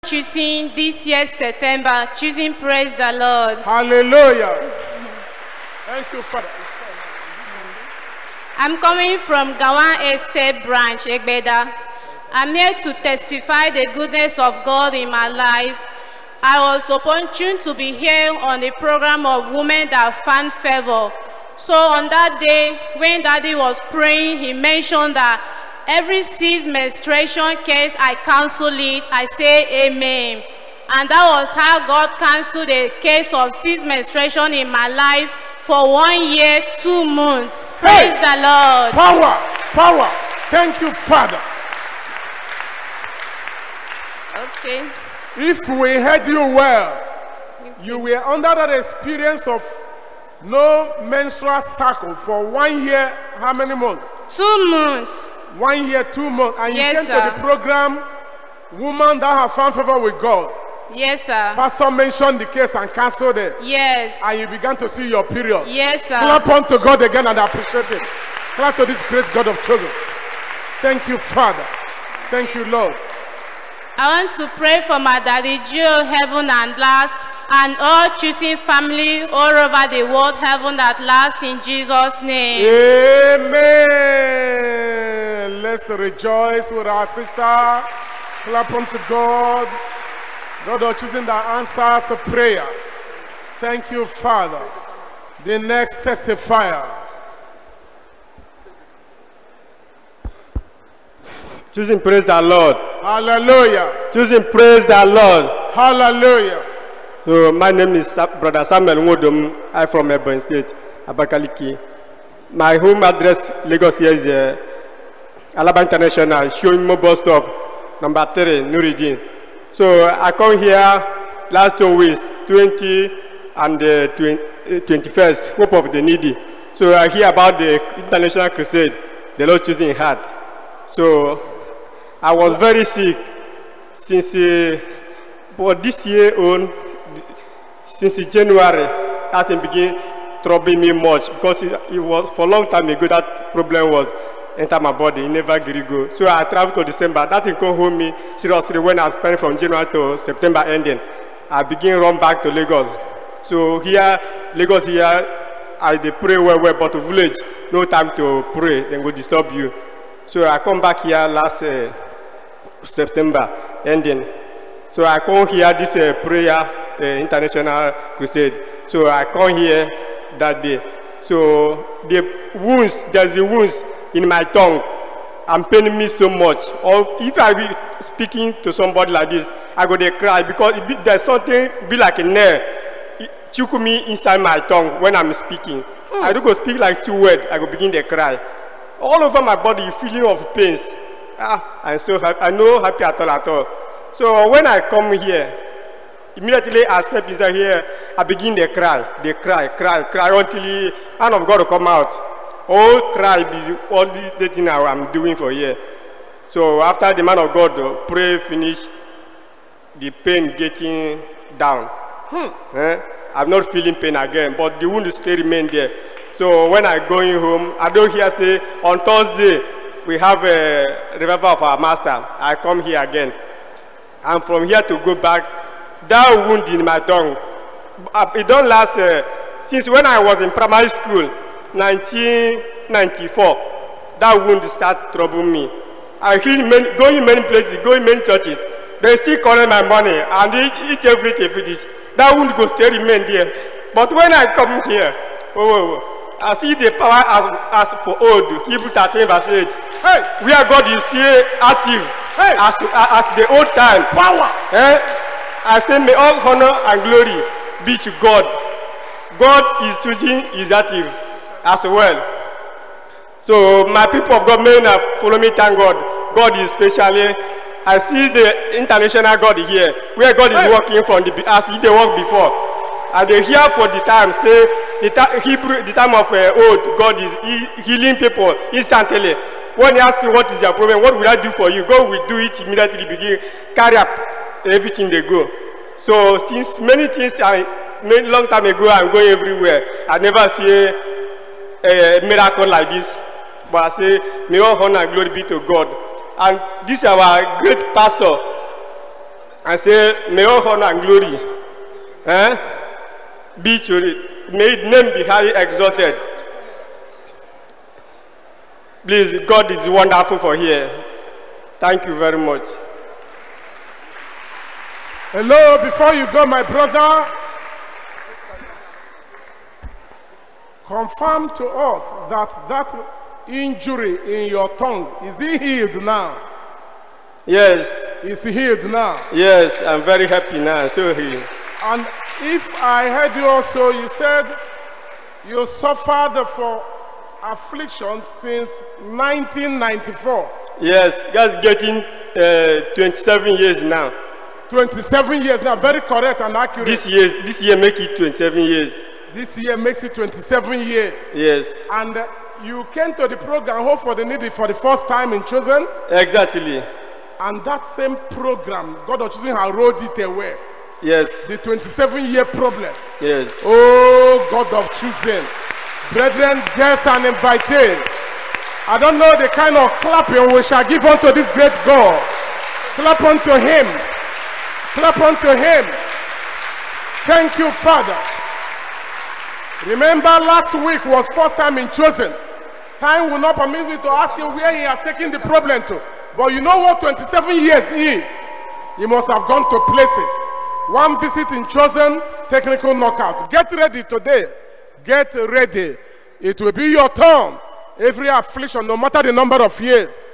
choosing this year's September, choosing Praise the Lord. Hallelujah. Thank you, Father. I'm coming from Gawan Estate Branch, Egbeda. I'm here to testify the goodness of God in my life. I was opportune to be here on a program of women that found favor. So on that day, when Daddy was praying, he mentioned that every 6 menstruation case, I cancel it. I say amen. And that was how God canceled a case of 6 menstruation in my life for 1 year, 2 months. Praise the Lord. Power, power. Thank you, Father. Okay. If we heard you well, you were under that experience of no menstrual cycle for 1 year, how many months? 2 months. 1 year, 2 months. And you Yes, came sir. to the program, woman that has found favor with God. Yes, sir. Pastor mentioned the case and canceled it. Yes. And you began to see your period. Yes, sir. Clap unto God again and appreciate it. Clap to this great God of chosen. Thank you, Father. Thank you, Lord. I want to pray for my daddy, Joe, heaven and last, and all choosing family all over the world, heaven at last, in Jesus' name. Amen. Let's rejoice with our sister. Clap unto God. God of choosing that answers the prayers. Thank you, Father. The next testifier. Choosing praise the Lord. Hallelujah. Choosing praise the Lord. Hallelujah. So my name is Brother Samuel Ngodom. I'm from Ebonyi State, Abakaliki. My home address, Lagos, here is Alaba International, showing mobile stop, number 3, Nuridin. So I come here last 2 weeks, 20 and 21st, Hope of the Needy. So I hear about the International Crusade, the Lord choosing heart. So I was very sick since, but this year on, since January, that thing began troubling me much because it was for a long time ago that problem was enter my body, it never really go. So I traveled to December. That thing come home me seriously when I spent from January to September ending. I began run back to Lagos. So here, Lagos here, I dey pray well, but to village, no time to pray, then go disturb you. So I come back here last September ending. So I come here this prayer international crusade. So I come here that day. So the wounds, there's a wounds in my tongue. I'm paining me so much. Or if I be speaking to somebody like this, I go to cry because there's something be like a nail. It choke me inside my tongue when I'm speaking. I don't go speak like 2 words. I go begin to cry. All over my body, feeling of pains. I'm so happy. I'm not happy at all. So when I come here, immediately I step inside here, I begin to cry. They cry until the hand of God will come out. All cry be all the thing I'm doing for here. So after the man of God pray finish, the pain getting down. I'm not feeling pain again, but the wound still remain there. So when I going home, I don't hear say on Thursday we have a revival of our master. I come here again. And from here to go back, that wound in my tongue, it don't last since when I was in primary school, 1994. That wound start troubling me. I go in many places, go in many churches. They still collect my money and eat everything finish. That wound go still remain there. But when I come here, I see the power as for old, Hebrew 13 verse 8. Hey, Where God is still active, hey, as the old time. power. I say may all honor and glory be to God. God is choosing, is active as well. So my people of God may not follow me, thank God. God is specially, I see the international God here, where God is working from as he worked before. And they hear for the time, say the time of old, God is healing people instantly. When you ask me what is your problem, what will I do for you? God will do it immediately, begin carry up everything they go. So since many things I made long time ago, I'm going everywhere. I never see a miracle like this. But I say, may all honor and glory be to God. And this is our great pastor, and say, may all honor and glory be to it. May his name be highly exalted. Please, God is wonderful for here. Thank you very much. Hello, before you go, my brother, confirm to us that injury in your tongue, is it healed now? Yes. It's healed now? Yes, I'm very happy now, still healed. And if I heard you also, you said you suffered for affliction since 1994. Yes, that's getting 27 years now. 27 years now, very correct and accurate. This year make it 27 years. This year makes it 27 years. Yes. And you came to the program Hope for the Needy for the first time in Chosen. Exactly. And that same program, God of Chosen has rolled it away. Yes. The 27-year problem. Yes. Oh, God of Chosen. Brethren, guests and invited. I don't know the kind of clapping we shall give unto this great God. Clap unto him. Clap unto him. Thank you, Father. Remember, last week was first time in Chosen. Time will not permit me to ask him where he has taken the problem to. But you know what 27 years is? He must have gone to places. One visit in Chosen, technical knockout. Get ready today. Get ready. It will be your turn. Every affliction, no matter the number of years,